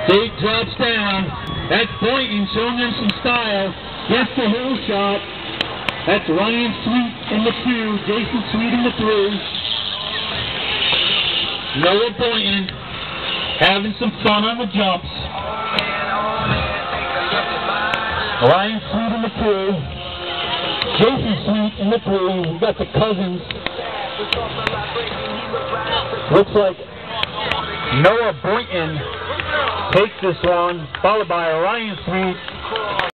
Dave drops down. That's Boynton showing them some style. Gets the whole shot. That's Ryan Sweet in the 2, Jason Sweet in the 3. Noah Boynton having some fun on the jumps. Ryan Sweet in the 2, Jason Sweet in the 3. We've got the cousins. Looks like Noah Boynton takes this one, followed by Ryan Sweet.